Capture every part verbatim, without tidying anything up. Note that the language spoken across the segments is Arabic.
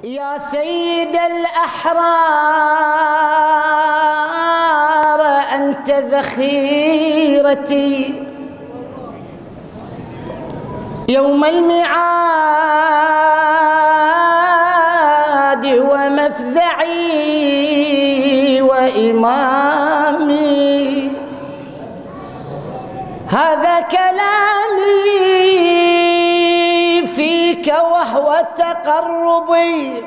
يا سيد الأحرار أنت ذخيرتي يوم الميعاد ومفزعي وإمامي. هذا كلامي فيك وهو تقربي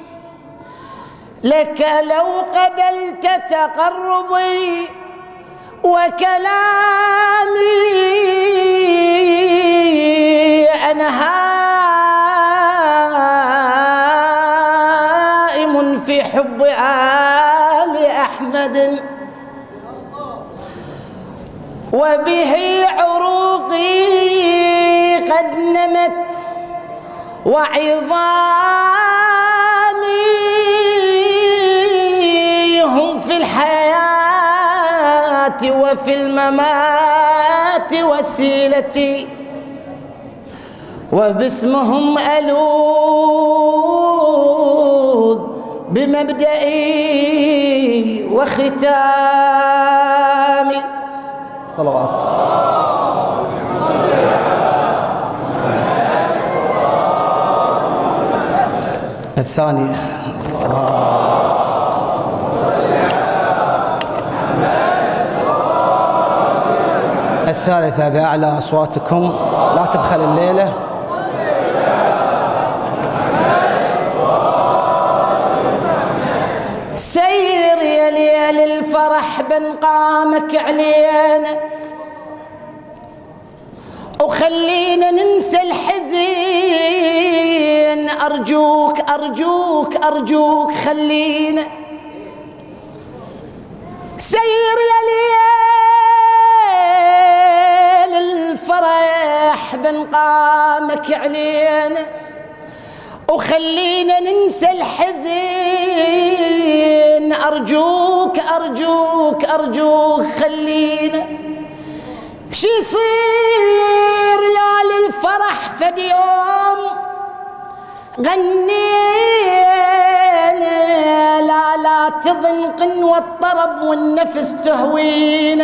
لك لو قبلت تقربي، وكلامي أنا هائم في حب آل أحمد، وبه عروقي قد نمت وعظامي هم في الحياة وفي الممات وسيلتي، وباسمهم ألوذ بمبدئي وختامي. صلوات. الثانية الثالثة بأعلى أصواتكم، لا تبخل الليلة. سير يا ليل الفرح بنقامك علينا، وخلينا ننسى الحزين، أرجوك أرجوك أرجوك خلينا. سير يا ليل الفرح بنقامك علينا، وخلينا ننسى الحزين، أرجوك أرجوك أرجوك خلينا. شي يصير يا للفرح فد يوم غنينا، لا لا تظن قنوة الطرب والنفس تهوينا.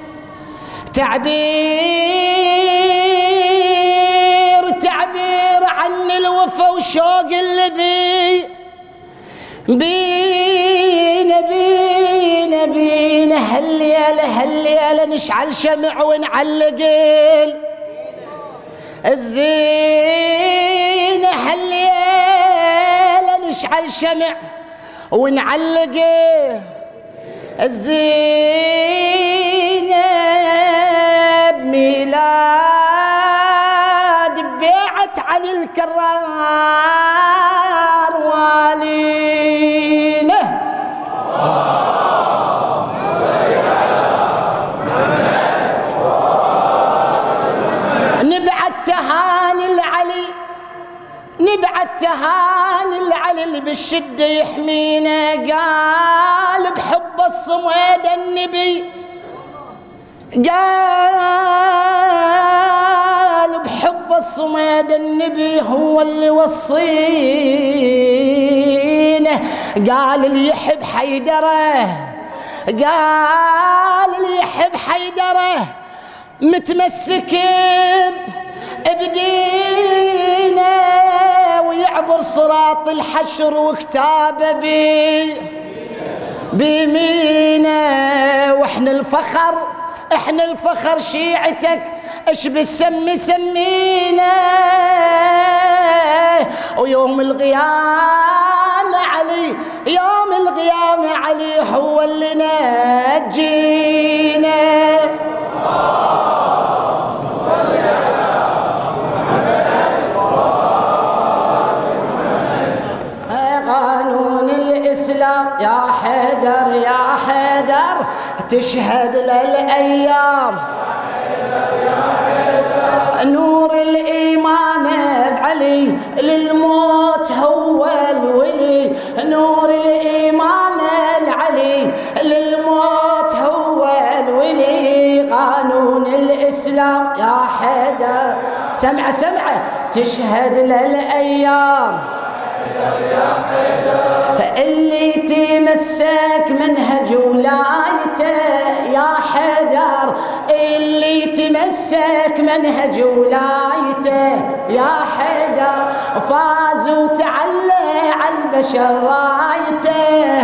تعبير تعبير عن الوفا وشوق الذي بينا بينا بينا. هالليلة هالليلة نشعل شمع ونعلق الزينة، هالليلة نشعل شمع ونعلق الزينة. بميلاد بيعة علي الكرار والينا. نبعت تهاني العلي نبعت تهاني العلي اللي بالشدة يحمينا، قال بحب الصمود النبي، قال بحب الصمود النبي هو اللي وصينا. قال اللي يحب حيدره، قال اللي يحب حيدره متمسك بدينا، ويعبر صراط الحشر وكتابه بي بيمينا. واحنا الفخر احنا الفخر شيعتك، اش بالسم سمينا. ويوم القيامة علي يوم القيامة علي هو اللي نجينا. قانون الإسلام يا حيدر يا حيدر تشهد للأيام، نور الإمام بعلي للموت هو الولي، نور الإمام العلي للموت هو الولي. قانون الإسلام يا حيدر سمع سمع تشهد للأيام. اللي تمسك منهج ولايته يا حيدر، اللي تمسك منهج ولايته يا حيدر، فاز وتعلى على البشر رايته،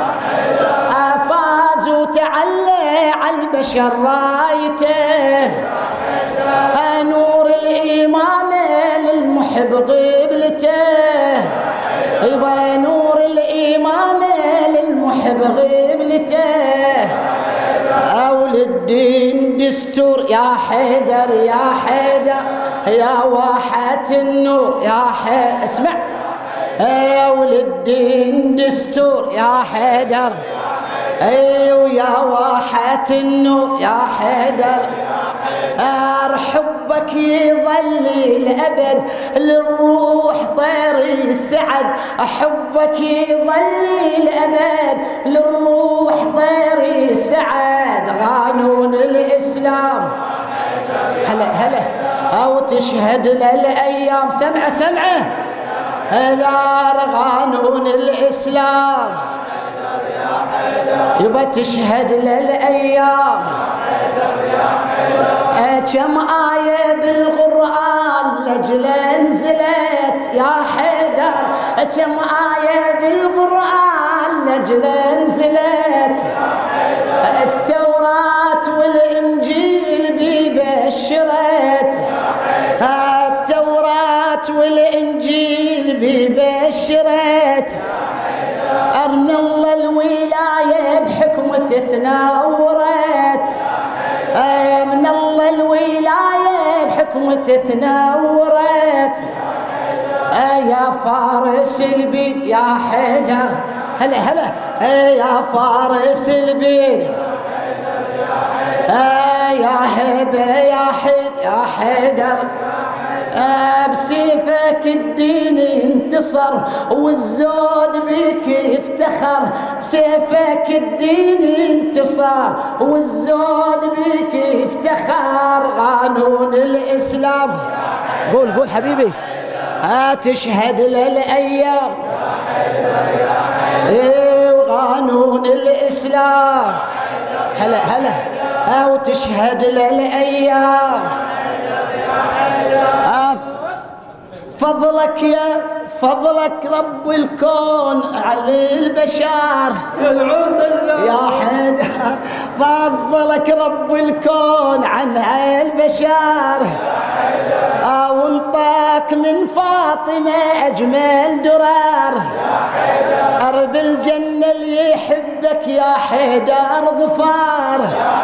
فاز وتعلى على البشر رايته، نور الإمامة للمحب قبلته، يبا نور الإمامة للمحب قبلته، أول الدين دستور يا حيدر يا حيدر يا واحة النور يا حيدر، اسمع أول الدين دستور يا حيدر، ايوه يا واحة النور يا حيدر، حبك يظل الأبد للروح طير السعد، حبك يظل الأبد للروح طير السعد، قانون الإسلام هلا هلا أو تشهد للأيام، سمعه سمعه هذا قانون الإسلام، يبا تشهد للأيام، كم آية بالقرآن لجل نزلت يا حيدر، كم آية بالقرآن لجل نزلت، التوراة والإنجيل بيبشرت، التوراة والإنجيل بيبشرت، أرن الله الولاية بحكمته تنورت، من الله الولاية بحكمته تنورت، يا فارس البيد يا حيدر هلا هلا يا فارس البيد، يا هبة يا حيد يا حيدر، بسيفك الدين انتصر والزود بك افتخر، بسيفك الدين انتصر والزود بك افتخر، قانون الإسلام قول قول حبيبي تشهد للأيام، ايه قانون الإسلام هلا هلا او تشهد للأيام، فضلك يا فضلك رب الكون على البشر يا حيدر، فضلك رب الكون عن البشر، وانطاك من فاطمة أجمل درر، أرب الجنة اللي يحبك يا حيدر ظفار،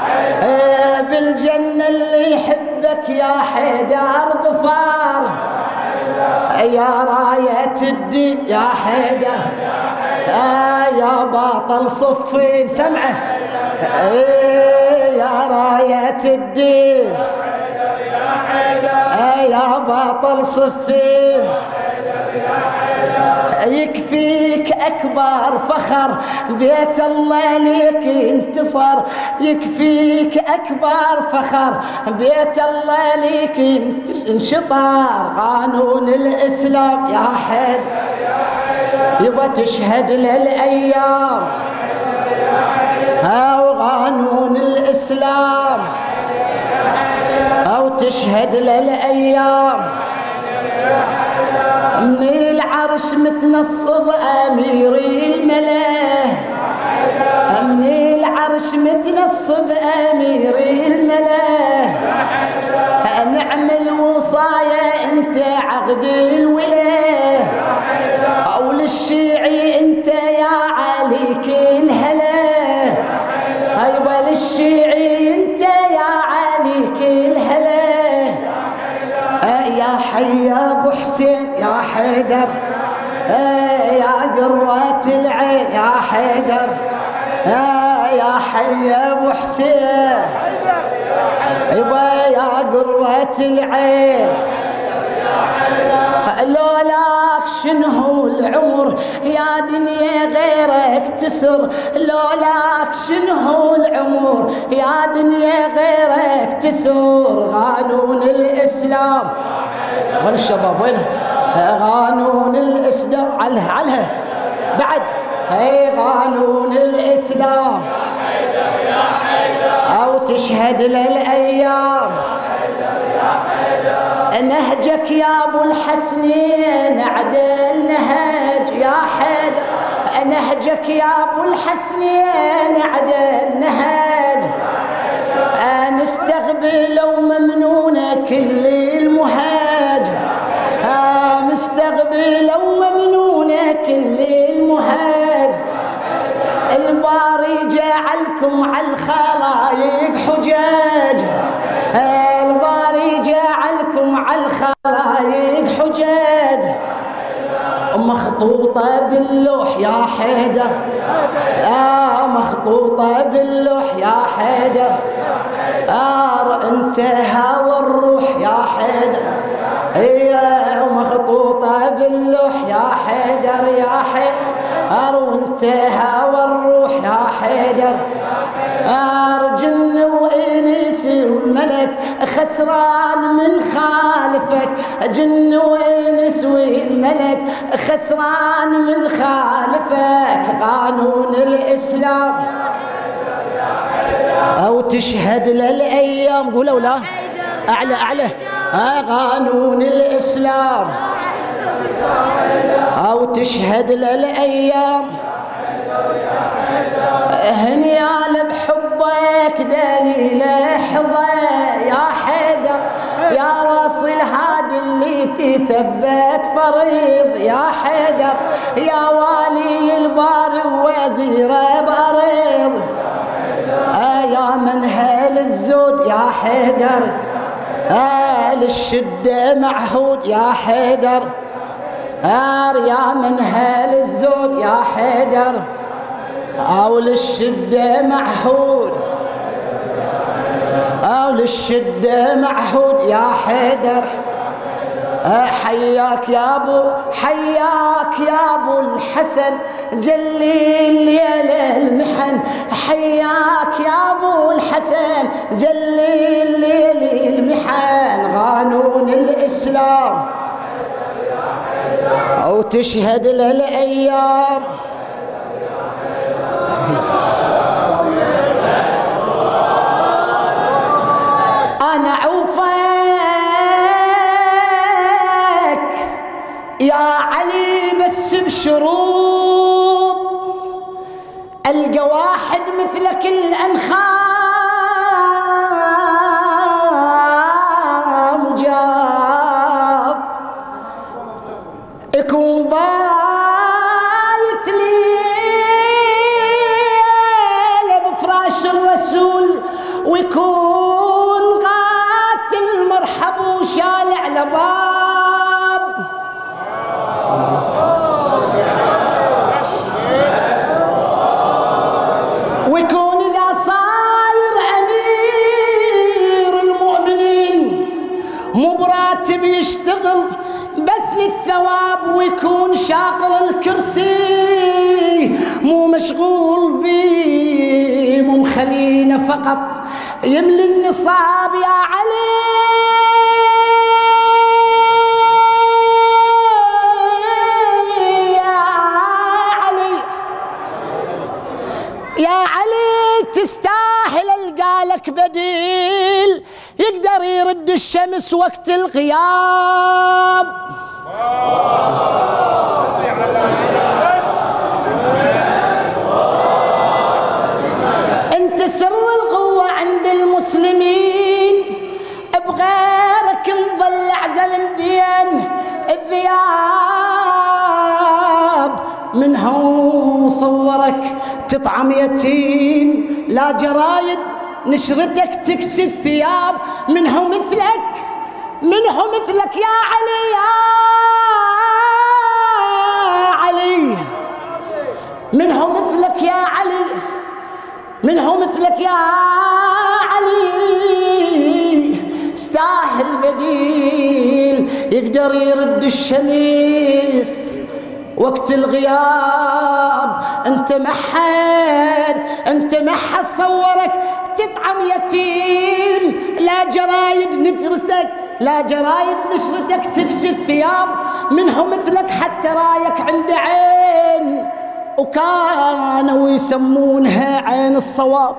بالجنة اللي يحبك يا حيدر ظفار، يا راية الدين يا حيدر، يا باطل صفين سمعه، يا راية الدين يا باطل صفين، يكفيك أكبر فخر بيت الله ليك انتصر، يكفيك أكبر فخر بيت الله ليك انشطر، قانون الإسلام يا حيدر يبا تشهد للأيام، هاو قانون الإسلام أو تشهد للأيام، من العرش متنصب أمير الملا، من العرش متنصب أمير الملا، نعم الوصايا أنت عقد الولاة، أو للشيعي أنت يا علي كل هلا، هيبا للشيعي أنت يا علي كل هلا، يا حي ابو حسين يا حيدر، يا قرة العين يا حيدر، يا حي ابو حسين يبا يا قرة العين، لولاك شنو العمر يا دنيا غيرك تسر، لولاك شنو العمر يا دنيا غيرك تسر، قانون الإسلام وين الشباب وينهم؟ قانون الإسلام علها علها بعد هي قانون الإسلام أو تشهد للأيام نهجك يا أبو الحسنين عدل نهج يا حيدر نهجك يا أبو الحسنين عدل نهج نستقبل وممنونة كل المهاج مستقبل وممنونة كل المهاج الباري جعلكم على الخلايق حجاج الباري جعلكم على الخلايق حجاج مخطوطة باللوح يا حيدر يا مخطوطة باللوح يا حيدر آر انت هوى الروح يا حيدر هي مخطوطة باللوح يا حيدر يا حيدر وانت هوى الروح يا حيدر آر جن وإنس والملك خسران من خالفك جن وإنس والملك خسران من خالفك قانون الإسلام أو تشهد للأيام قولوا لا أعلى أعلى آه قانون الإسلام أو تشهد للأيام هنيال بحبك دليل حظى يا حيدر يا واصل هادي اللي تثبت فريض يا حيدر يا والي البار ووزيره بأريض آه يا منهل الزود يا حيدر آه للشدة معهود يا حيدر آه يا منهل الزود يا حيدر أو للشدة معهود أو للشدة معهود يا حيدر حياك يا أبو حياك يا أبو الحسن جلي الليل المحن حياك يا أبو الحسن جلي الليل المحن قانون الإسلام أو تشهد للأيام أنا عوفك يا علي بس بشروط ألقى واحد مثلك الأنخام جاب يكون بالت ليلة بفراش الرسول ويكون قاتل مرحب وشالع لباب ويكون إذا صاير أمير المؤمنين مو براتب يشتغل بس للثواب ويكون شاغل الكرسي مو مشغول بيه مو مخلينا فقط يملي النصاب يا علي يا علي يا علي تستاهل القالك بديل يقدر يرد الشمس وقت الغياب انت سر القوة عند المسلمين بغيرك نظل اعزل بين الذياب منهم صورك تطعم يتيم لا جرايد نشرتك تكسي الثياب منه مثلك منه مثلك يا علي يا علي منه مثلك يا علي منه مثلك يا علي استاهل بديل يقدر يرد الشمس وقت الغياب انت محد انت محد صورك تطعم يتيم لا جرايد نشرتك لا جرايد نشرتك تكسي الثياب منه مثلك حتى رايك عند عين وكانوا يسمونها عين الصواب.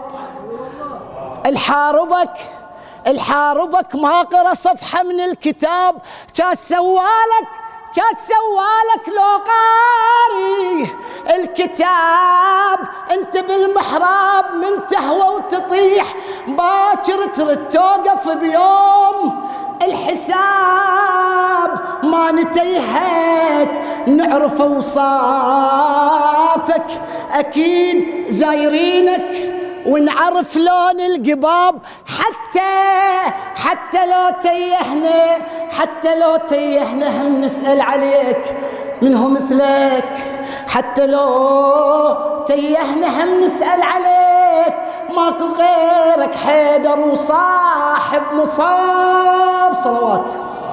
الحاربك الحاربك ما قرأ صفحة من الكتاب كان سوالك كان سوالك لو قاري الكتاب. انت بالمحراب من تهوى وتطيح باكر ترد توقف بيوم الحساب. ما نتيهك نعرف اوصافك اكيد زايرينك ونعرف لون القباب. حتى حتى لو تيهنا حتى لو تيهنا هم نسأل عليك من هو مثلك. حتى لو تيهنا هم نسأل عليك ماكو غيرك حيدر وصاحب مصاب. صلوات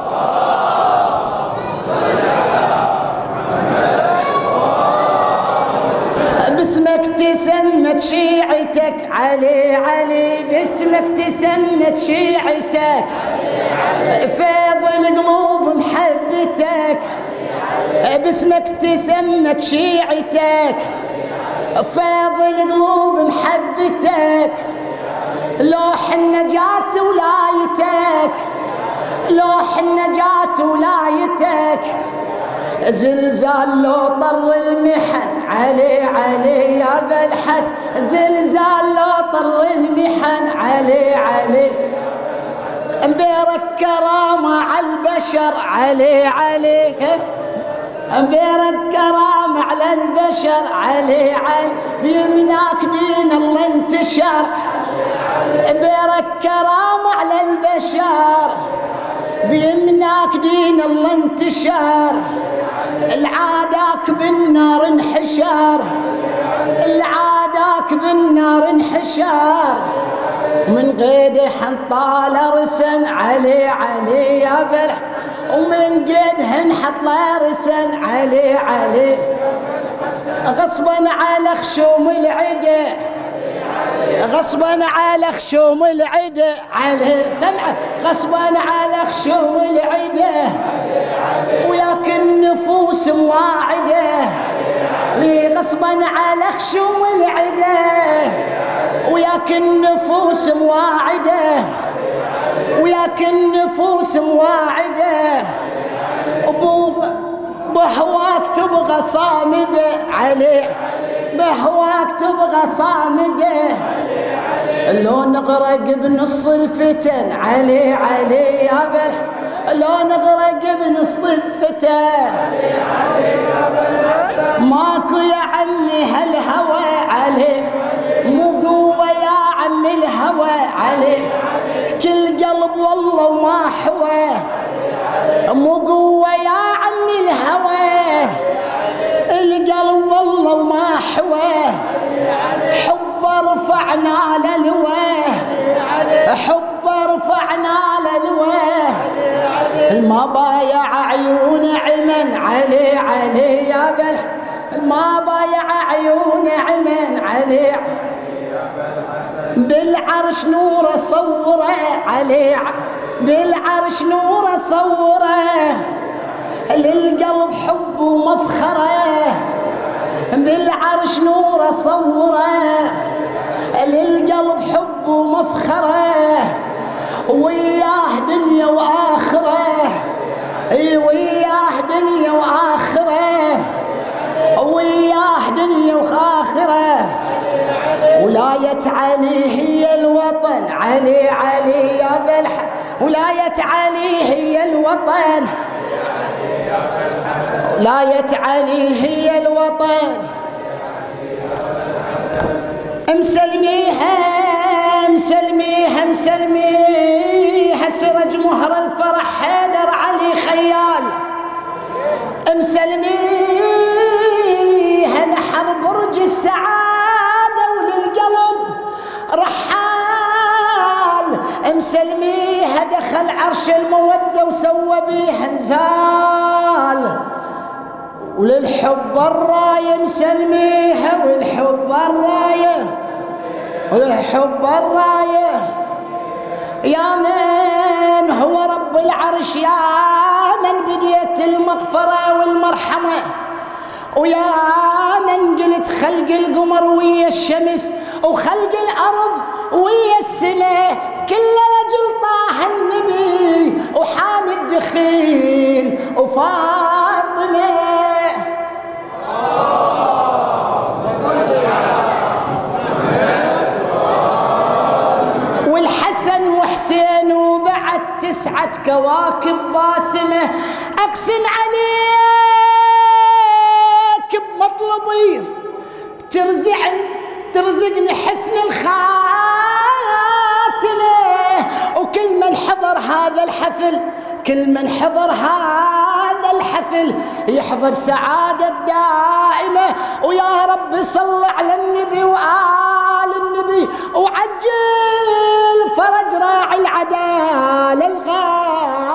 باسمك تسمت شيعتك علي علي. باسمك تسمت شيعتك فيض القلوب محبتك. باسمك تسمت شيعتك فيض القلوب محبتك. لوح النجاة ولايتك لوح النجاة ولايتك. زلزال لو طر المحن علي علي يا بالحس. زلزال لو طر المحن علي علي. بيرك كرامة على البشر علي علي. بيرك كرامة على البشر علي علي. بيمناك دين الله انتشر. بيرك كرامة على البشر بيمناك دين الله انتشر. العاداك بالنار انحشر العاداك بالنار انحشر. ومن قيده حنطاله رسن علي علي يا بلح. ومن قيده انحط له رسن علي علي. غصبا على خشوم العده غصبا على خشوم العده عليه. سمع غصبا على خشوم العده وياك النفوس مواعده. لي غصبا على خشوم العده وياك النفوس مواعده. وياك النفوس مواعده. بهواك تبغى صامده عليه. بهواك تبغى صامده. لو نغرق بنص الفتن علي علي يا بلح. لو نغرق بنص الفتن ماكو يا عمي هالهوى علي. مو قوة يا عمي الهوى علي. كل قلب والله وما حوى. مو قوة يا عمي الهوى. القلب والله وما حوى. حب رفعنا للواه حب رفعنا للواه. الما بايع عيون عمن علي علي يا بلح. الما بايع عيون عمن علي. بالعرش نور صوره علي. بالعرش نور صوره. للقلب حب ومفخره. بالعرش نور صوره. للقلب حب ومفخره. وياه دنيا واخره. اي وياه دنيا واخره. وياه دنيا واخره. ولاية علي هي الوطن علي علي يا بلح. ولاية علي هي الوطن. ولاية علي هي الوطن. مسلميها مسلميها مسلميها. سرج مهر الفرح حيدر علي خيال. مسلميها نحر برج السعادة وللقلب رحال. مسلميها دخل عرش المودة وسوى بيها نزال. وللحب الراية مسلميها. والحب الراية والحب الراية. يا من هو رب العرش يا من بديت المغفرة والمرحمة. ويا من قلت وليلة خلق القمر ويا الشمس وخلق الأرض ويا السماء، كل رجل طاح النبي وحامي الدخيل وفاطمة. والحسن وحسين وبعد تسعة كواكب باسمة، أقسم عليك بمطلبي ترزقني ترزقني حسن الخاتمة. وكل من حضر هذا الحفل كل من حضر هذا الحفل يحظى بسعادة دائمة. ويا رب صل على النبي وآل النبي وعجل فرج راعي العدالة الغالي.